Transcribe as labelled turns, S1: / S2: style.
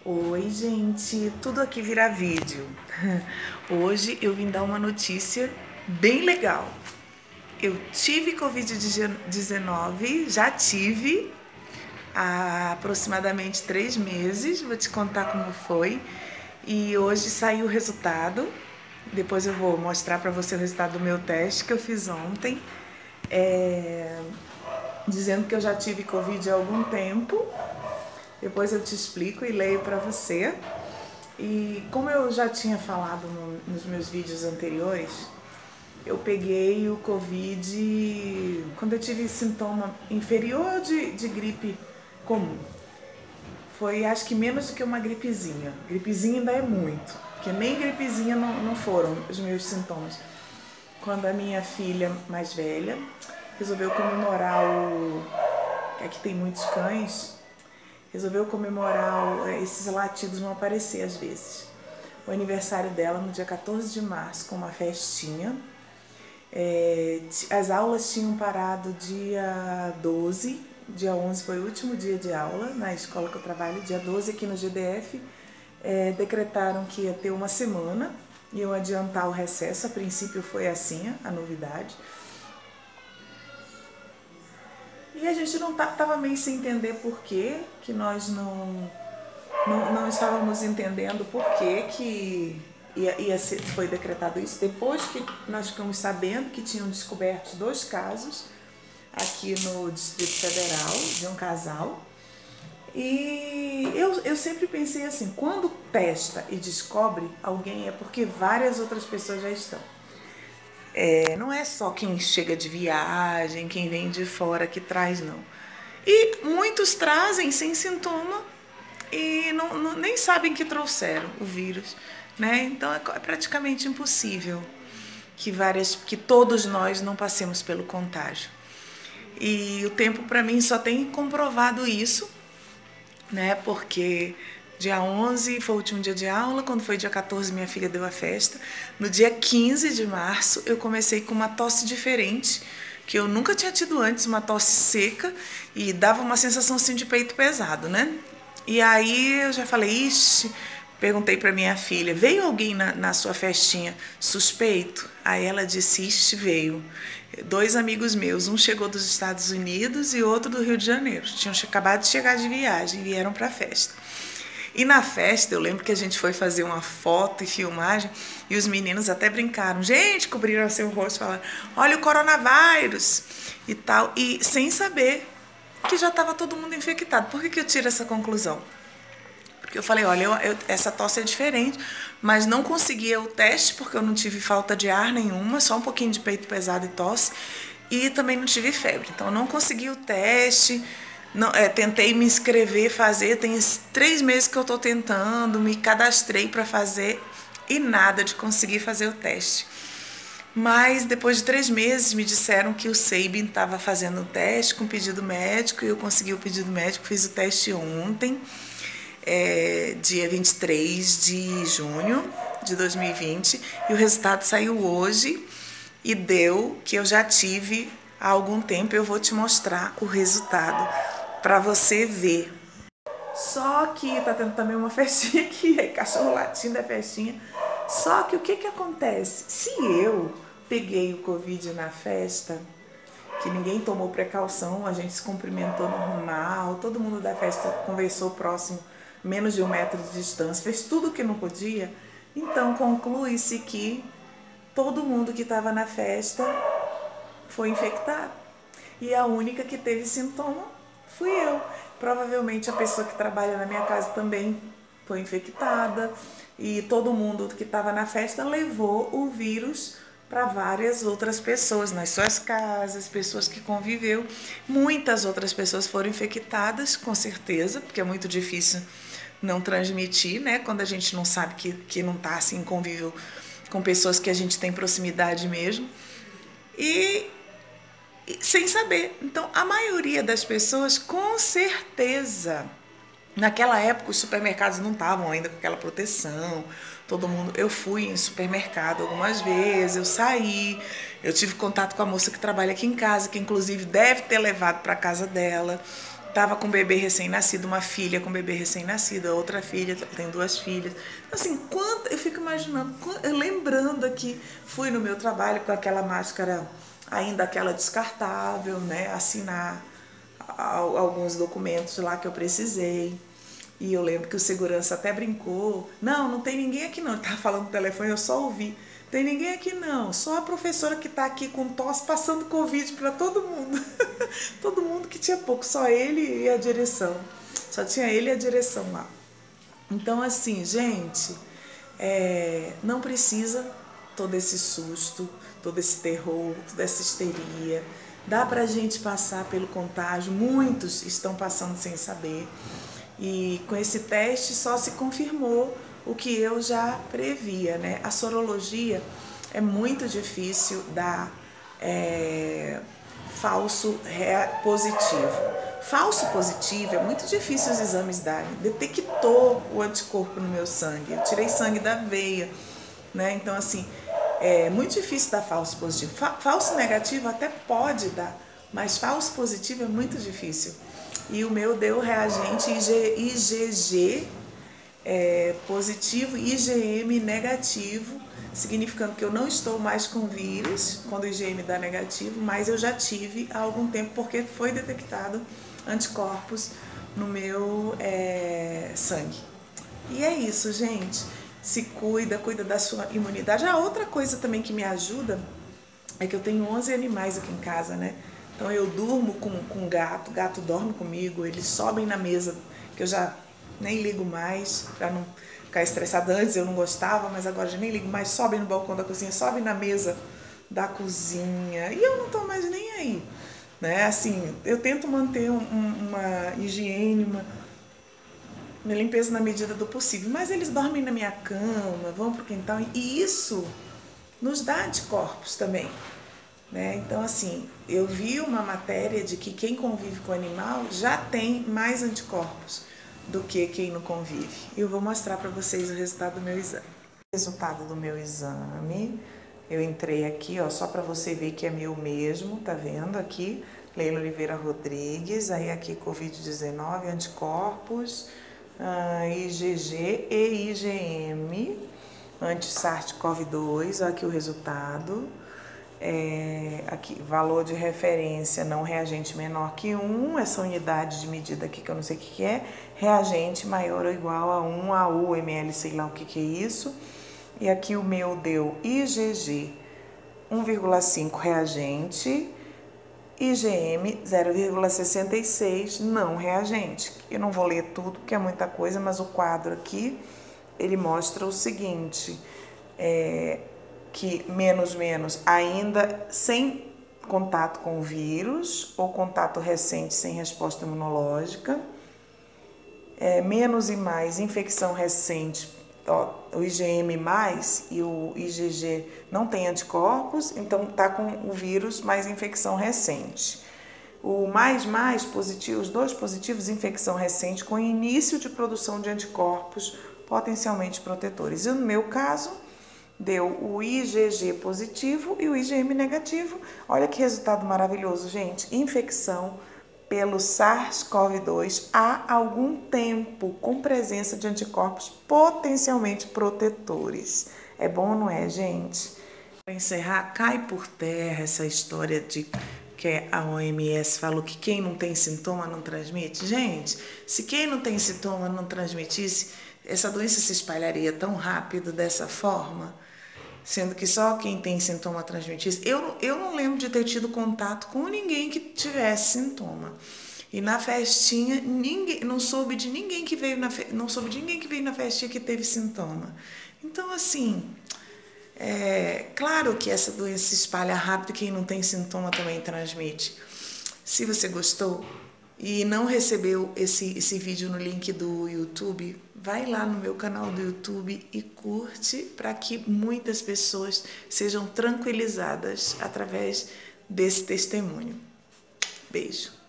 S1: Oi, gente, tudo aqui vira vídeo. Hoje eu vim dar uma notícia bem legal. Eu tive Covid-19, já tive há aproximadamente 3 meses. Vou te contar como foi. E hoje saiu o resultado. Depois eu vou mostrar para você o resultado do meu teste que eu fiz ontem. Dizendo que eu já tive Covid há algum tempo. Depois eu te explico e leio para você. E como eu já tinha falado nos meus vídeos anteriores, eu peguei o Covid quando eu tive sintoma inferior de gripe comum. Foi acho que menos do que uma gripezinha. Gripezinha ainda é muito, porque nem gripezinha não foram os meus sintomas. Quando a minha filha mais velha resolveu comemorar aqui tem muitos cães, resolveu comemorar esses latidos vão aparecer às vezes. O aniversário dela no dia 14 de março com uma festinha. As aulas tinham parado dia 12, dia 11 foi o último dia de aula na escola que eu trabalho, dia 12 aqui no GDF, decretaram que ia ter uma semana, iam adiantar o recesso, a princípio foi assim a novidade. E a gente não estava meio sem entender por que nós não estávamos entendendo por que foi decretado isso. Depois que nós ficamos sabendo que tinham descoberto 2 casos aqui no Distrito Federal de um casal. E eu sempre pensei assim, quando testa e descobre alguém é porque várias outras pessoas já estão. Não é só quem chega de viagem, quem vem de fora que traz, não. E muitos trazem sem sintoma e nem sabem que trouxeram o vírus, né? Então é praticamente impossível que todos nós não passemos pelo contágio. E o tempo para mim só tem comprovado isso, né? Porque dia 11 foi o último dia de aula, quando foi dia 14 minha filha deu a festa. No dia 15 de março eu comecei com uma tosse diferente, que eu nunca tinha tido antes, uma tosse seca e dava uma sensação assim de peito pesado, né? E aí eu já falei, ixi, perguntei para minha filha, veio alguém na sua festinha suspeito? Aí ela disse, ixi, veio. 2 amigos meus, um chegou dos Estados Unidos e outro do Rio de Janeiro. Tinham acabado de chegar de viagem, vieram para a festa. E na festa, eu lembro que a gente foi fazer uma foto e filmagem e os meninos até brincaram. Gente, cobriram seu rosto, falaram, olha o coronavírus e tal. E sem saber que já estava todo mundo infectado. Por que eu tiro essa conclusão? Porque eu falei, olha, essa tosse é diferente, mas não conseguia o teste porque eu não tive falta de ar nenhuma, só um pouquinho de peito pesado e tosse, e também não tive febre. Então, eu não consegui o teste, tentei me inscrever, fazer, tem 3 meses que eu estou tentando, me cadastrei para fazer e nada de conseguir fazer o teste. Mas depois de 3 meses me disseram que o Sabin estava fazendo o teste com pedido médico e eu consegui o pedido médico, fiz o teste ontem, dia 23 de junho de 2020 e o resultado saiu hoje e deu que eu já tive há algum tempo. Eu vou te mostrar o resultado para você ver. Só que tá tendo também uma festinha aqui, cachorro latindo é festinha. Só que o que acontece? Se eu peguei o Covid na festa, que ninguém tomou precaução, a gente se cumprimentou normal, todo mundo da festa conversou próximo, menos de 1 metro de distância, fez tudo o que não podia, então conclui-se que todo mundo que estava na festa foi infectado. E a única que teve sintoma fui eu. Provavelmente a pessoa que trabalha na minha casa também foi infectada e todo mundo que estava na festa levou o vírus para várias outras pessoas nas suas casas, pessoas que conviveu. Muitas outras pessoas foram infectadas, com certeza, porque é muito difícil não transmitir, né? Quando a gente não sabe que não está assim em convívio com pessoas que a gente tem proximidade mesmo. E sem saber. Então, a maioria das pessoas, com certeza, naquela época os supermercados não estavam ainda com aquela proteção. Todo mundo, eu fui em supermercado algumas vezes, eu saí, eu tive contato com a moça que trabalha aqui em casa, que inclusive deve ter levado para casa dela. Tava com um bebê recém-nascido, uma filha com um bebê recém-nascido, a outra filha, tem 2 filhas. Assim, quanto, eu fico imaginando, lembrando aqui, fui no meu trabalho com aquela máscara, ainda aquela descartável, né? Assinar alguns documentos lá que eu precisei. E eu lembro que o segurança até brincou. Não tem ninguém aqui não. Ele tava falando no telefone, eu só ouvi. Tem ninguém aqui não, só a professora que tá aqui com tosse passando Covid para todo mundo. Todo mundo que tinha pouco, só ele e a direção. Só tinha ele e a direção lá. Então, assim, gente, não precisa todo esse susto, todo esse terror, toda essa histeria. Dá pra gente passar pelo contágio, muitos estão passando sem saber. E com esse teste só se confirmou o que eu já previa, né? A sorologia é muito difícil dar falso positivo. Falso positivo é muito difícil os exames darem. Detectou o anticorpo no meu sangue. Eu tirei sangue da veia, né? Então, assim, é muito difícil dar falso positivo. Falso negativo até pode dar, mas falso positivo é muito difícil. E o meu deu reagente IgG positivo e IgM negativo, significando que eu não estou mais com vírus quando o IgM dá negativo, mas eu já tive há algum tempo porque foi detectado anticorpos no meu sangue. E é isso, gente. Se cuida da sua imunidade. A outra coisa também que me ajuda é que eu tenho 11 animais aqui em casa, né? Então eu durmo com gato, gato dorme comigo, eles sobem na mesa, que eu já nem ligo mais, pra não ficar estressada. Antes eu não gostava, mas agora já nem ligo mais, sobem no balcão da cozinha, sobem na mesa da cozinha, e eu não tô mais nem aí, né? Assim, eu tento manter uma higiene, uma limpeza na medida do possível, mas eles dormem na minha cama, vão pro quintal, e isso nos dá anticorpos também. Né? Então, assim, eu vi uma matéria de que quem convive com o animal já tem mais anticorpos do que quem não convive. E eu vou mostrar para vocês o resultado do meu exame. Resultado do meu exame, eu entrei aqui, ó, só para você ver que é meu mesmo, tá vendo aqui? Leila Oliveira Rodrigues, aí aqui Covid-19, anticorpos, IgG e IgM, anti-SARS-CoV-2, aqui o resultado. Aqui, valor de referência não reagente menor que 1, essa unidade de medida aqui que eu não sei o que é, reagente maior ou igual a 1 AU, ml, sei lá o que é isso. E aqui o meu deu IgG 1,5 reagente, IgM 0,66 não reagente. Eu não vou ler tudo porque é muita coisa, mas o quadro aqui ele mostra o seguinte, que menos ainda sem contato com o vírus ou contato recente sem resposta imunológica, menos e mais infecção recente, ó, o IgM mais e o IgG não tem anticorpos, então tá com o vírus mais infecção recente. O mais positivo, os 2 positivos, infecção recente com início de produção de anticorpos potencialmente protetores. E no meu caso, deu o IgG positivo e o IgM negativo. Olha que resultado maravilhoso, gente. Infecção pelo SARS-CoV-2 há algum tempo, com presença de anticorpos potencialmente protetores. É bom ou não é, gente? Para encerrar, cai por terra essa história de que a OMS falou que quem não tem sintoma não transmite. Gente, se quem não tem sintoma não transmitisse, essa doença se espalharia tão rápido dessa forma? Sendo que só quem tem sintoma transmitisse. Eu não lembro de ter tido contato com ninguém que tivesse sintoma. E na festinha, não soube de ninguém que veio na festinha que teve sintoma. Então, assim, claro que essa doença se espalha rápido e quem não tem sintoma também transmite. Se você gostou e não recebeu esse vídeo no link do YouTube, vai lá no meu canal do YouTube e curte para que muitas pessoas sejam tranquilizadas através desse testemunho. Beijo.